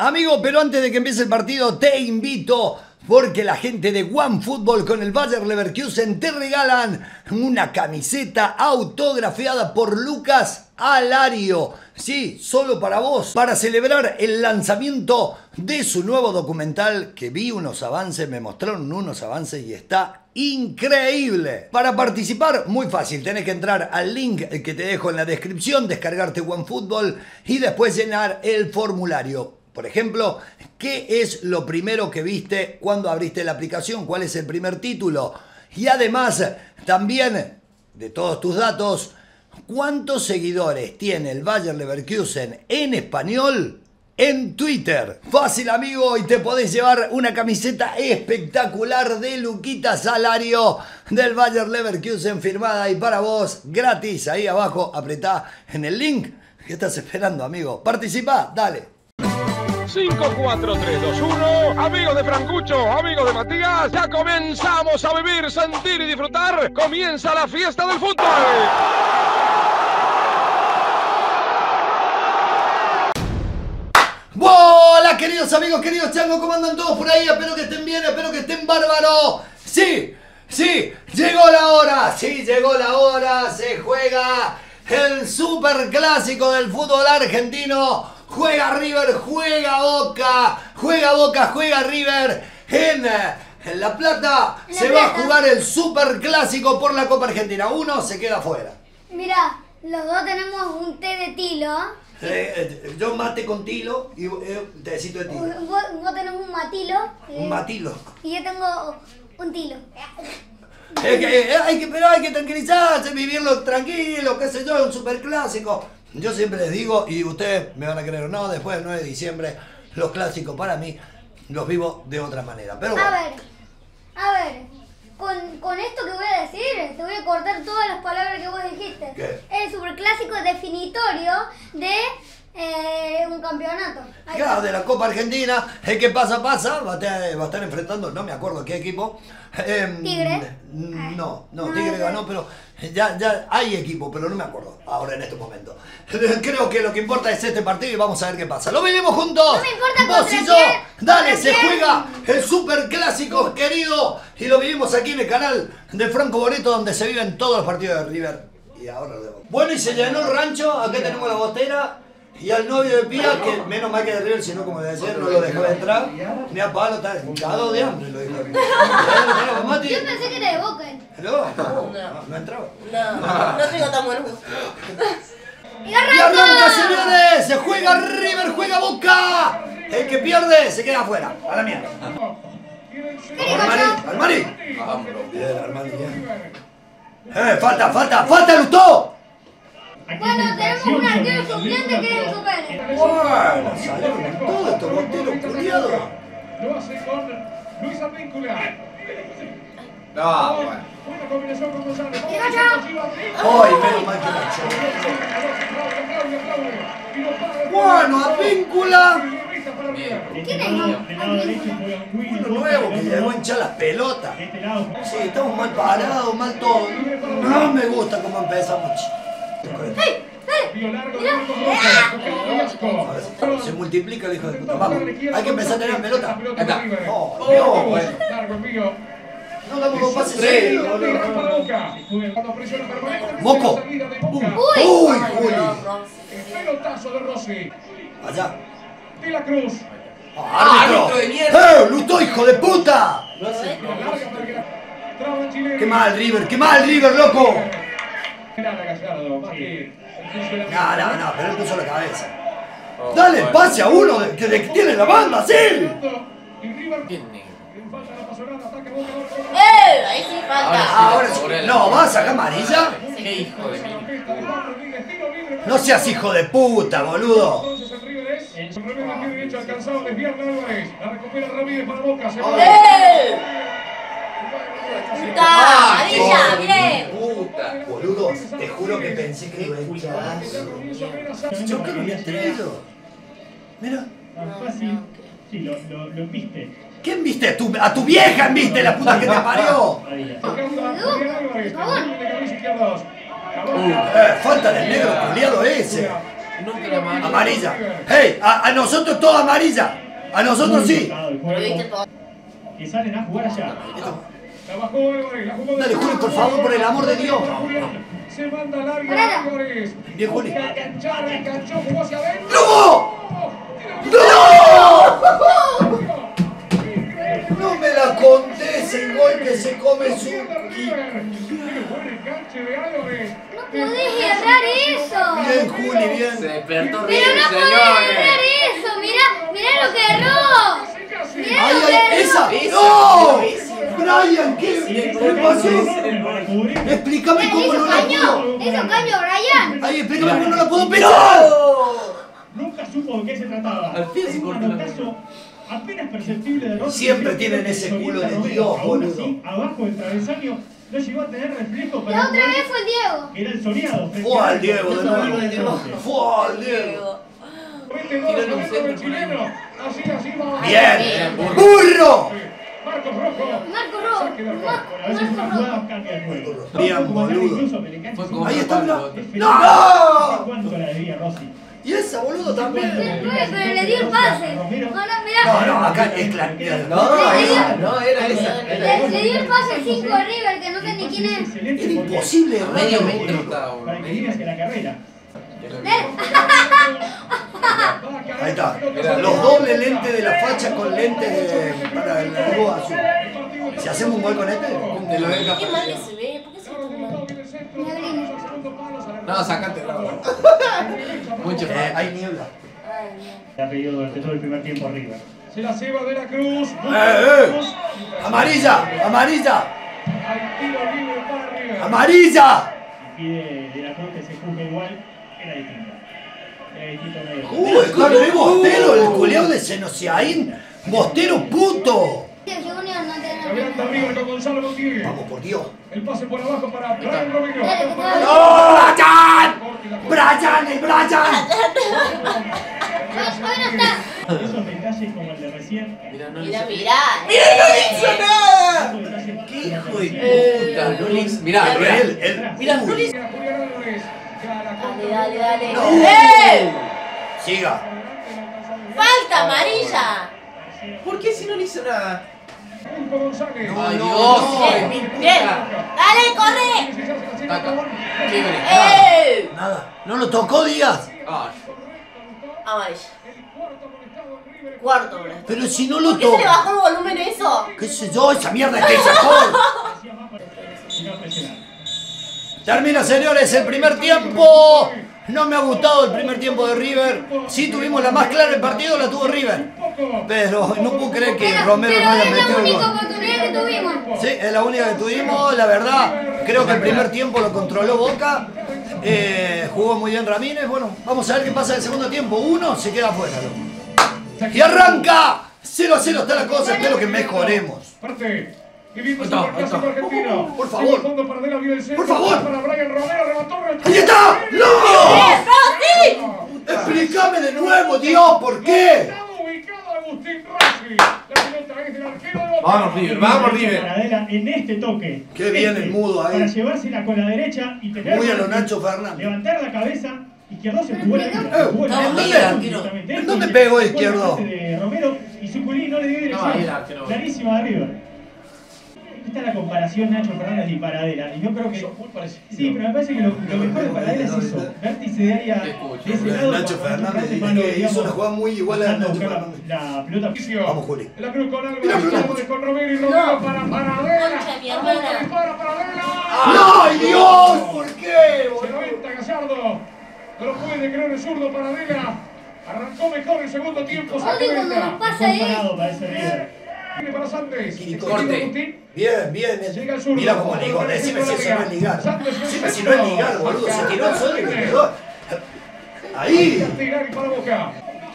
Amigo, pero antes de que empiece el partido, te invito porque la gente de OneFootball con el Bayer Leverkusen te regalan una camiseta autografiada por Lucas Alario. Sí, solo para vos, para celebrar el lanzamiento de su nuevo documental, que vi unos avances, me mostraron unos avances y está increíble. Para participar, muy fácil, tenés que entrar al link que te dejo en la descripción, descargarte OneFootball y después llenar el formulario. Por ejemplo, ¿qué es lo primero que viste cuando abriste la aplicación? ¿Cuál es el primer título? Y además, también, de todos tus datos, ¿cuántos seguidores tiene el Bayer Leverkusen en español en Twitter? Fácil, amigo, y te podés llevar una camiseta espectacular de Luquitas Alario del Bayer Leverkusen, firmada y para vos, gratis. Ahí abajo, apretá en el link. ¿Qué estás esperando, amigo? Participa, dale. 5, 4, 3, 2, 1. Amigos de Francucho, amigos de Matías, ya comenzamos a vivir, sentir y disfrutar. Comienza la fiesta del fútbol. Hola, queridos amigos, queridos changos, ¿cómo andan todos por ahí? Espero que estén bien, espero que estén bárbaros. Sí, llegó la hora, se juega el superclásico del fútbol argentino. Juega River, juega Boca, juega River en La Plata. Se va a jugar el superclásico por la Copa Argentina. Uno se queda afuera. Mirá, los dos tenemos un té de tilo. Yo mate con tilo y tecito de tilo. Vos tenés un matilo. Un matilo. Y yo tengo un tilo. Pero hay que tranquilizarse, vivirlo tranquilo, qué sé yo, es un superclásico. Yo siempre les digo, y ustedes me van a creer o no, después del 9 de diciembre, los clásicos para mí los vivo de otra manera. Pero bueno. A ver, con esto que voy a decir, te voy a cortar todas las palabras que vos dijiste. ¿Qué? El superclásico definitorio de un campeonato. Ahí Claro, está. de la Copa Argentina, el que pasa, va a estar enfrentando, no me acuerdo qué equipo. Tigre. No, Tigre ganó, pero ya hay equipo, pero no me acuerdo ahora en este momento. Creo que lo que importa es este partido y vamos a ver qué pasa. ¡Lo vivimos juntos! No me importa Vos contra y yo. quién, Dale, contra se quién. juega el superclásico, querido. Y lo vivimos aquí en el canal de Franco Boreto, donde se viven todos los partidos de River. Y ahora lo vemos. Bueno, y se llenó el rancho. Acá tenemos la botera. Y al novio de Pía, que menos mal que de River, sino como de ayer, no lo dejó entrar. Mira, Pablo está cagado de hambre, lo dijo. Yo pensé que era de Boca. No entraba. No tengo tan buen gusto. ¡Y Y arranca, señores, se juega River, juega Boca. El que pierde se queda afuera, a la mierda. Armani. Bien, Armani, bien. Falta, Lustó. Bueno, tenemos un arquero suplente que es el Super. Bueno, salieron todos estos boteros culiados. Lo hace con Luis Advíncula. No, bueno. Buena combinación con González. Ay, menos mal que lo echó. Bueno, Advíncula. ¿Quién es? Uno nuevo que llegó a hinchar las pelotas. Sí, estamos mal parados, mal todo. No me gusta cómo empezamos. Se multiplica el hijo de puta. Vamos, hay que empezar a tener pelota. No damos dos pases seguidos, Moco. Uy, Juli. Pelotazo de Rossi. Allá. De la Cruz. ¡Árbitro! de mierda! ¡Lustó, hijo de puta! ¡Qué mal, River, loco! No, pero él puso la cabeza. Dale pase a uno que tiene la banda, sí. Ahí sí falta. Ahora sí. No, ¿vas a sacar amarilla? Qué hijo de mí. No seas hijo de puta, boludo. Entonces el River es el revés del pie derecho alcanzado, desviar Álvarez. La recupera Ramírez para Boca. Se va. ¡Puta! ¡Amarilla! ¡Bien! Puta. Boludo, te juro que pensé que iba a echar. Yo creo que me he atrevido. Mira. Fácil. Sí, lo viste. ¿Quién viste? A tu vieja viste, la puta que te parió. Álvarez. De cabeza izquierda. Falta del negro culiado ese. Nunca la mano. Amarilla. Hey, a nosotros todo amarilla. A nosotros sí. Pero viste todo. Y salen a jugar allá. La bajó Álvarez, la jugó. Dale, Juli, por favor, por el amor de Dios. Se manda larga Álvarez. Bien, Juli. Enganchó, jugó hacia adentro. ¡No! No me la contés el gol que se come su... No podés errar eso. Bien, Juli, Se bien. despertó Pero River, no podés errar señores. eso. Mirá lo que erró. Mirá ¡Ay, lo que ay! erró. ¡Esa! Esa, ¡No! esa. Brian, ¿qué pasó? Explícame cómo no Hizo la caño. puedo... Hizo caño, Brian. Ay, explícame cómo no la puedo pegar. Nunca supo de qué se trataba. Al fin se Un cortó la manotazo apenas perceptible de Rossi. Siempre tienen ese culo de Dios, Aún boludo. así, abajo del travesaño, no llegó a tener reflejo para La otra vez fue el Diego. era el soleado. Fue al Diego de nuevo. Fue al Diego. Tirando un centro por ahí. Así va. Bien. ¡Burro! Marcos Rojo. Marco Rojo. A veces una Marco jugada Rojo. cambia el juego. Bien, boludo. Incluso que le enganche Fue su- como Ahí está, mira. Es feliz. ¡No! ¿Cuánto la debía Rossi? Y esa, boludo, también. Pero le dio el pase. No, mirá. No, acá es claro. No, esa, no, era esa. Le dio el pase 5 a River, que no sé ni quién es. Excelente Era porque imposible errar. Medio metro estaba, para que medio digas que metro. la carrera. Ahí está. Los dobles lentes de la facha con lentes para el algo azul. Si hacemos un gol con este, Te lo deja. Qué mal que se ve, ¿por qué se ve tan mal? No, sacate. Mucho hay niebla. Le ha pedido durante todo el primer tiempo a River. Se la lleva de la Cruz. Amarilla, amarilla, Al tiro River para River. amarilla. Y pide de la Cruz que se juzgue igual. Era distinto. Era distinto medio. Está re bostero el culeado de Senociaín. Bostero puto. Junior no tiene Adelanta River con Gonzalo Montiel. Vamos, por Dios. El pase por abajo para Brian Romero. Dale, que te va. ¡No, Brian! ¡Brian, el Brian! Hoy no está. Esos detalles como el de recién. Mira, no Mirá, le mirá. hizo nada. Esos detalles ¿Qué hijo como el de recién. puta? No le hizo. Mirá, mirá. Él. Mirá, no le hizo. Julián Álvarez. Dale, dale. No. ¡Eh! Siga. ¡Falta amarilla! ¿Por qué si no le hizo nada? Pulpo González. Ay, no, Dios. no. Ay, Bien, mi bien. puta. ¡Dale, corre! Taca. Quiebre. ¡Eh! Nada. No lo tocó Díaz. Ay. Amarilla. Cuarto, bro. Pero si no lo ¿Por qué se le tocó. bajó el volumen a eso? ¿Qué sé yo? Esa mierda que sacó. Termina, señores, el primer tiempo. No me ha gustado el primer tiempo de River. Sí tuvimos la más clara del partido, la tuvo River. Pero no puedo creer que Romero no haya Pero es metido la el única gol. oportunidad que tuvimos. Sí, es la única que tuvimos, la verdad. Creo que el primer tiempo lo controló Boca. Jugó muy bien Ramírez. Bueno, vamos a ver qué pasa en el segundo tiempo. Uno se queda afuera, loco. Y arranca. 0-0 está la cosa, espero que mejoremos. Parte. Viviendo Ahí está, el clásico ahí está. argentino. Por favor. El fondo para De La Vida del Centro. Por favor. Para Brian Romero, levantó el ¡Ahí está! ¡No! ¡Eh, Rossi! Explícame de nuevo, Dios, ¿por qué? Está ubicado Agustín Rossi. La pelota es del arquero de Boca. Vamos, River, vamos, River. Paradela en este toque. Qué bien el mudo ahí. Para llevársela con la derecha y tener. Muy a lo Nacho Fernández. Levantar la cabeza. Izquierdo se jugó la vida. ¿En dónde pegó Izquierdo? De Romero y Zuculín no le dio dirección. No, ahí era, que no. Clarísima de River. Esta es la comparación Nacho Fernández y Paradela. Y yo creo que. Sí, pero me parece que lo mejor de Paradela es eso. Vértice de área Te escucho. de ese lado. Nacho cuando Fernández, hace es mano, que hizo digamos, una jugada muy igual a buscando Nacho buscar Fernández. la pelota. Vamos, Juli. La cruz con Álvarez. Mira, mira. Álvarez con Romero y Romero para Paradela. Concha de mi hermana. Dispara Paradela. ¡Ay, Dios! ¿Por qué, Se boludo? reventa Gallardo. No lo puede creer el zurdo Paradela. Arrancó mejor el segundo tiempo. Odio cuando nos pasa Parado para ese River. Viene para Santos. Corte. Bien, bien. Llega el zurdo. Mira cómo ligó. Decime si eso no es ligar. Decime si no es ligar, boludo. Se tiró el solo y le quedó. Ahí. Tirar para Boca.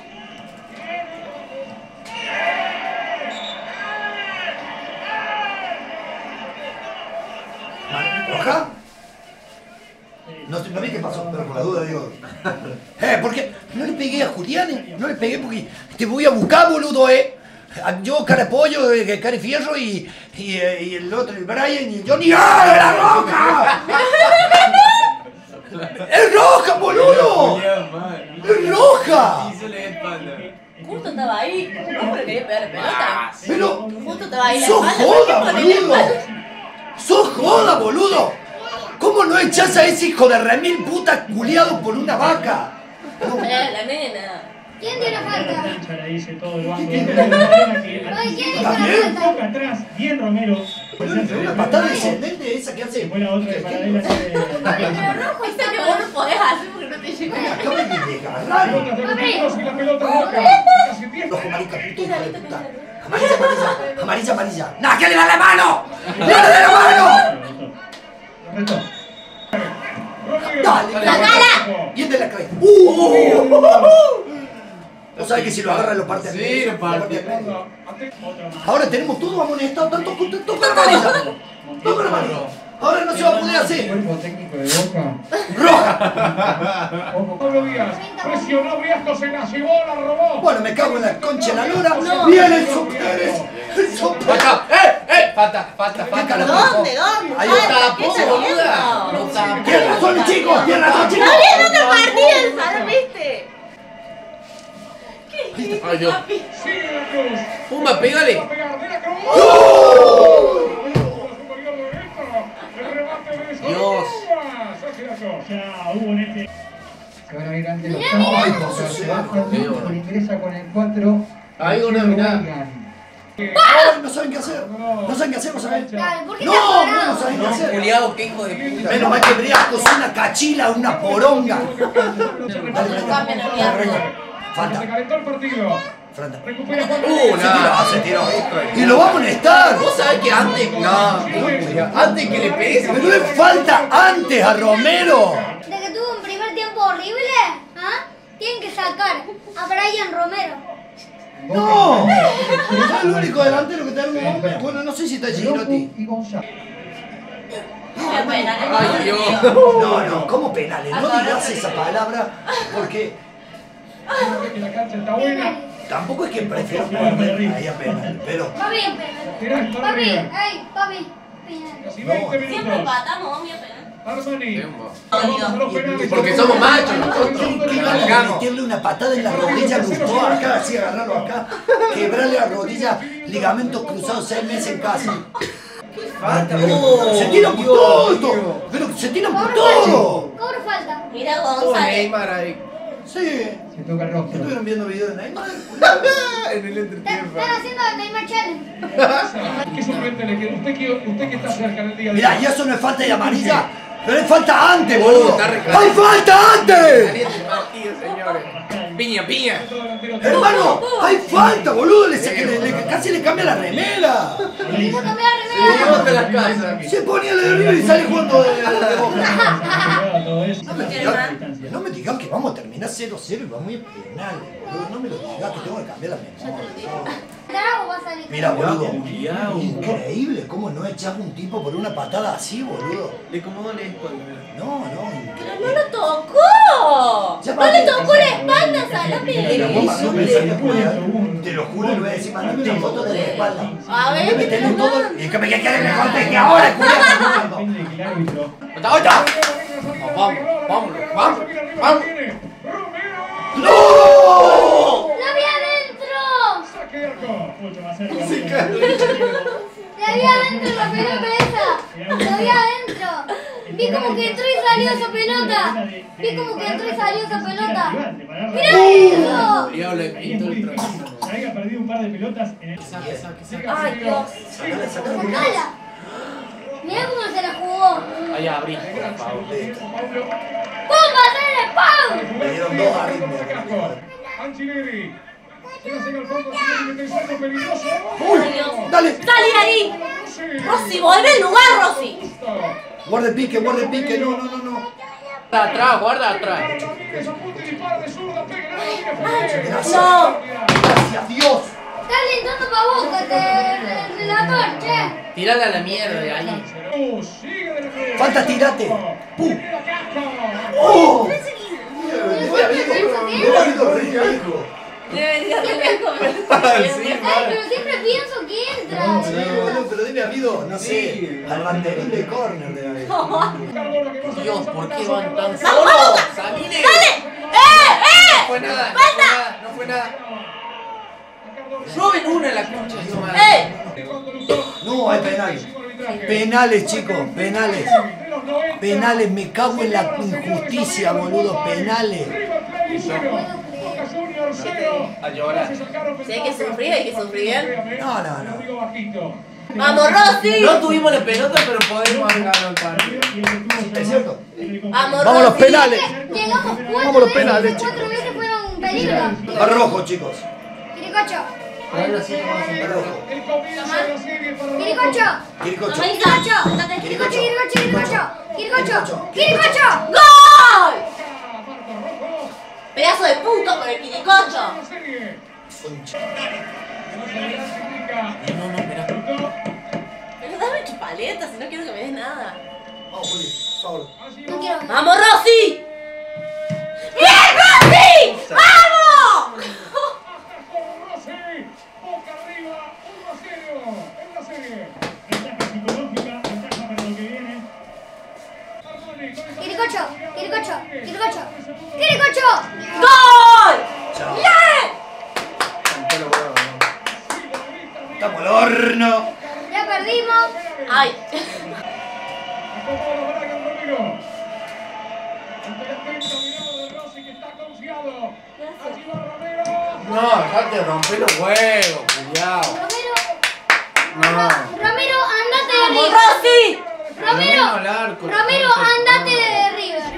¿Roja? No vi qué pasó, pero por la duda digo. ¿Por qué? No le pegué a Julián, no le pegué porque te voy a buscar, boludo, Yo, cara de pollo, cara de fierro y el otro, el Brian y el Johnny. ¡Ah, la roca! ¡Es roja, boludo! ¡Es roja! Justo estaba ahí. ¿Cómo le quería pegar la pelota? Pero... Justo estaba ahí la ¡Sos espalda, joda, ¿por qué ponerle la boludo! espalda? ¡Sos joda, boludo! ¿Cómo no echás a ese hijo de remil puta culiado por una vaca? Era la nena. ¿Quién tiene falta? cancha le dice todo el banco. ¿Quién Ay, ¿quién hizo ¿También? la falta? toca atrás? Bien Romero. Una patada descendente esa que hace. Fue la otra de Paradela. Pero rojo Esa está que vos no podés hacer porque no te llega. Acaba de desgarrar. Pelotas de Romero y la pelota roja. Casi 10. Rojo, marica, puto hijo de puta. Amarilla, amarilla. Amarilla, amarilla. ¡Nah, que le da la mano! ¡No le da la mano! Reto. ¡Dale! ¡Sacala! Bien de la cabeza. ¿Vos sabés que si lo agarra lo parte? Sí, lo parte. Ahora tenemos todo amonestado, tanto con la amarilla. Todo con la amarilla. Ahora no se va a poder hacer. Cuerpo técnico de Boca. ¡Roja! Ojo, Pablo Díaz. Presionó Briascos, se la llevó, la robó. Bueno, me cago en la concha de la lora. No. ¡Viene el Pérez! ¡El Pérez! Acá. Falta. ¿Dónde? ¿Dónde? Ahí Falta, está, ¿qué poco, está boluda. viendo? No está. ¡Tiene razón, chicos! ¡Tiene razón, chicos! ¡Está viendo otro partido el salón, viste! ¿Qué? Ay, Dios. Papi. Sigue la Cruz. Pumba, pégale. Va a pegar de la Cruz. Superior derecho. El remate de Dios. Saque la Cruz. Ya hubo en este. Se van a ir ante los Mirá, campos. mirá. O sea, se baja el Víctor, ingresa con el 4. Ahí una mirada. ¡Ay, no saben qué hacer! No saben qué hacer, no saben. Dale, ¿por qué No, está no, no parado? saben qué hacer. Juliado, qué hijo de puta. Menos mal que Briasco es una cachila, una poronga. No cambian la mierda. Falta. Se calentó el partido. Falta. Recupera Juan Se tiró. Y lo va a amonestar. ¿Vos sabés que antes? No. Antes que le pegues. Pero es falta antes a Romero. De que tuvo un primer tiempo horrible, ¿ah? Tienen que sacar a Brian Romero. No. Es el único delantero que tenemos. Bueno, no sé si está Girotti. Y González. Qué pena, Ay, Dios. No, ¿cómo penales? No digas esa palabra porque que la cancha está buena. tampoco es que prefiero ponerme ahí a penal, pero Papi, penal. Papi, ay, papi, penal. Casi 20 Siempre minutos. empatamos, mi pena. Armani. Vamos a los penales. Porque somos machos nosotros. que ganas de meterle una patada en la rodilla a Lustó acá, así agarrarlo acá, quebrarle la rodilla, ligamentos cruzados 6 meses en casa. Se tiran por todo, pero se tiran por todo. Cobro falta. Mira Todo González. Neymar ahí. Sí, Se toca el rostro. estuvieron viendo videos de Neymar. En el entretiempo. Están haciendo el Neymar Challenge. ¿Qué suplente le queda? Usted que está cerca del día de Mirá, y eso no es falta de amarilla, pero es falta antes, boludo. está reclamando. ¡Hay falta antes! Caliente el partido, señores. Piña. Hermano, hay falta, boludo. Casi le cambia la remera. Quiso cambiar la remera. Llévate a las casas. Se ponía la de River y sale jugando de Boca. Todo eso. No me digas que vamos a terminar 0-0 y vamos a ir a penal, boludo. No me lo digas que tengo que cambiar la memoria. Trago va a salir. Mira, boludo. Increíble cómo no echas un tipo por una patada así, boludo. Le acomodó la espalda. No, Pero increíble. no lo tocó. Ya No le pasé. tocó la espalda, Salame. Pero vos mandó un mensaje a Julián, te lo juro, le voy a decir, mandame una foto de la espalda. A ver, Me ¿qué te tenés lo todo. Y es que me quiere mejor que ahora, Julián. Depende del árbitro. ¡Otra! Vamos. ¡No! ¡La vi adentro! Saque de arco. Mucho más cerca. ¡La vi adentro la pelota esa! ¡La vi adentro! Vi como que entró y salió esa pelota. Vi como que entró y salió esa pelota. ¡Mira eso! Cuidado, le pintó el trozo. Se haya perdido un par de pelotas en el. Saque. Ay, Dios. ¡Sacala! Mirá cómo se la jugó. Ahí abrí. ¡Pum! ¡Hacer el pau! Me dieron dos arritmias. Anchileri. Se hace al fondo, tiene que pensar peligroso. ¡Uy! ¡Dale! ¡Salí ahí! Rosy, volvé al lugar, Rosy. Guarda el pique, no. Atrás, guarda atrás. No. Gracias, Dios. Está alentando pa' Boca, el relator, che. Tirala a la mierda de ahí. Falta, tirate. ¡Oh! ¿Qué? Pero siempre pienso que entra. Pero debe habido, no sé, al banderín de córner debe haber. Dios, ¿por qué van tan solos? ¡Sabine! ¡Dale! No fue nada, no fue nada. Roben una en la concha de su madre. No, hay penales. Penales, chicos, penales. Penales, me cago en la injusticia, boludo. Penales. A llorar. Si hay que sufrir, hay que sufrir bien. No. ¡Vamos, Rossi! No tuvimos la pelota, pero podemos haber ganado el partido. ¿Es cierto? ¡Vamos, Vamos a los Rossi! penales. Llegamos Vamos a los penales, cuatro chicos. veces fueron un peligro. A rojo, chicos. Quiricocho. Ahora sí vamos a hacer rojo. Quiricocho. Quiricocho. Quiricocho. Quiricocho. ¡Gol! Pedazo de puto con el quiricocho. No, espera. Pero dame chupaletas, si no quiero que me des nada. Vamos, Juli, solo. No quiero. ¡Vamos, Rossi! ¡Bien, Rossi! ¡Vamos! Quiricocho. ¡Gol! Chao. ¡Bien! Estamos al horno. Ya perdimos. ¡Ay! No, dejate de romper los huevos, culiao. Romero, andate de ¡Vamos, River. Rossi! Romero, al arco. andate de River.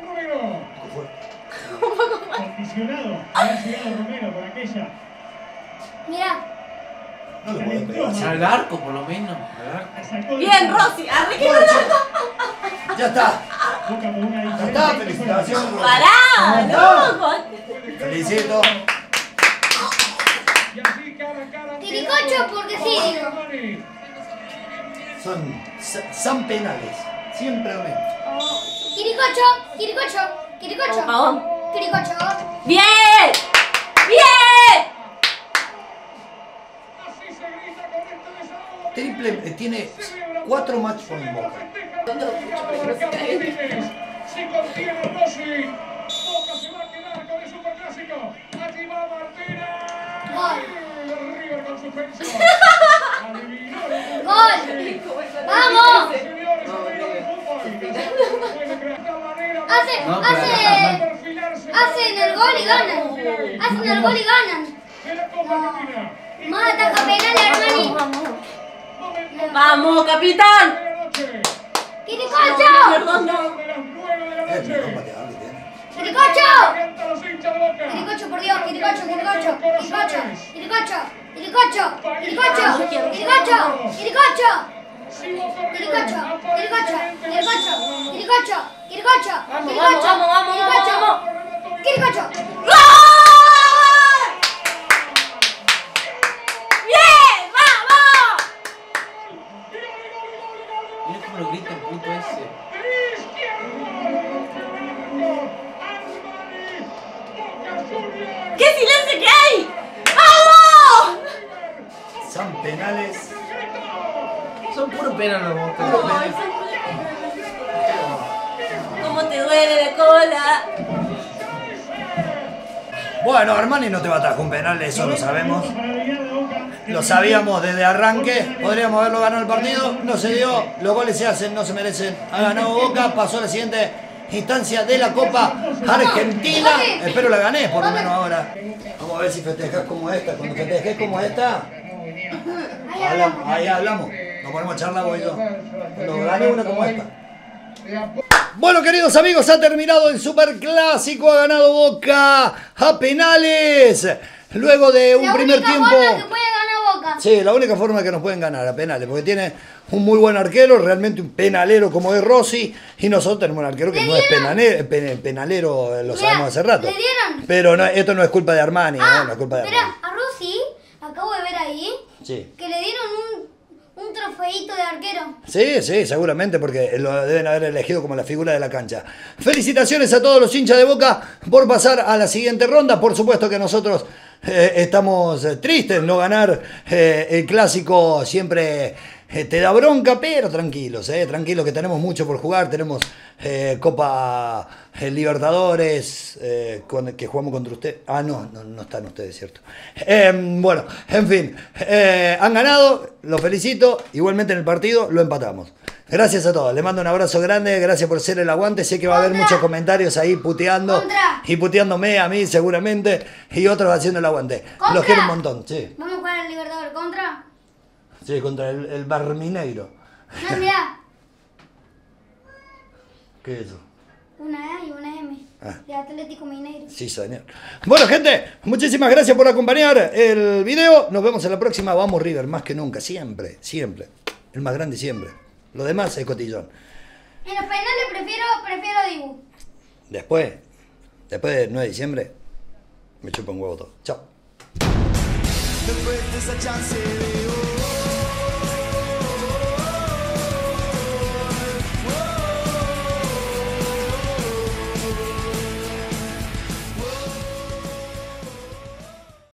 Condicionado, había llegado Romero por aquella. Mirá. No le podés pegar. Al arco, por lo menos. Al arco. ¡Bien, Rossi! ¡Arreglé! Ya está. Boca por una Ya diferencia. está. Felicitaciones. ¡Pará! ¡No! Felicito. Y así cara a cara. Quiricocho porque sí, digo. Son penales. Siempre lo mismo. Quiricocho. Por favor. Quiricocho. ¡Bien! ¡Bien! Así se grita con este desahogo. Triple tiene 4 match point Boca. Si contiene Rossi, Boca se va a quedar con el superclásico. Allí va Martínez. Gol. River con suspenso. Adivinaron. Gol. ¡Vamos! Señores, amigos del fútbol. Puede crear esta manera. Hacen el gol y ganan. De la Copa Argentina. Más ataca penal, Armani. ¡Vamos, capitán! De la noche. ¡Quiricocho! Perdón, no. De las 9 de la Es el mejor noche. pateador que tiene. ¡Quiricocho! Canta los hinchas de Boca. Quiricocho, por Dios, Quiricocho. Si Boca River Quiricocho. ¡Bien! ¡Vamos! Mira cómo lo grita el puto ese. ¡Qué silencio que hay! ¡Vamos! Son penales. Son puros penas los Boca. Ay, ¿cómo te duele la cola? Bueno, Armani no te va a atajar un penal, eso lo sabemos. Lo sabíamos desde arranque. Podríamos haberlo ganado el partido. No se dio. Los goles se hacen, no se merecen. Ha ganado Boca. Pasó a la siguiente instancia de la Copa Argentina. Espero la gané, por lo menos ahora. Vamos a ver si festejas como esta. Cuando festejes como esta, ahí hablamos. Nos ponemos a charlar vos y yo. Cuando gané una como esta. Bueno, queridos amigos, ha terminado el Superclásico. Ha ganado Boca a penales. Luego de un primer tiempo. La única forma que puede ganar Boca. Sí, la única forma que nos pueden ganar a penales, porque tiene un muy buen arquero, realmente un penalero como es Rossi, y nosotros tenemos un arquero que no es penalero, lo sabemos hace rato. ¿Le dieron? Pero no, esto no es culpa de Armani, no es culpa de Espera, Armani. a Rossi, acabo de ver ahí, Sí. que le dieron un trofeito de arquero. Sí, sí, seguramente, porque lo deben haber elegido como la figura de la cancha. Felicitaciones a todos los hinchas de Boca por pasar a la siguiente ronda. Por supuesto que nosotros estamos tristes no ganar el clásico, siempre te da bronca, pero tranquilos, tranquilos que tenemos mucho por jugar, tenemos Copa Libertadores que jugamos contra usted. Ah, no están ustedes, cierto. Bueno, en fin, han ganado, los felicito, igualmente en el partido lo empatamos. Gracias a todos, les mando un abrazo grande, gracias por ser el aguante, sé que va a haber muchos comentarios ahí puteando y puteándome a mí seguramente y otros haciendo el aguante. Los quiero un montón, sí. ¿Vamos a jugar al Libertador contra? Sí, contra el Barmineiro. No, mirá. ¿Qué es eso? Una A y una M. Ah. De Atlético Mineiro. Sí, señor. Bueno, gente, muchísimas gracias por acompañar el video. Nos vemos en la próxima. Vamos River, más que nunca. Siempre, siempre. El más grande siempre. Lo demás es cotillón. En los penales prefiero a Dibu. Después del 9 de diciembre, me chupa un huevo todo. Chao. Después de esa chance de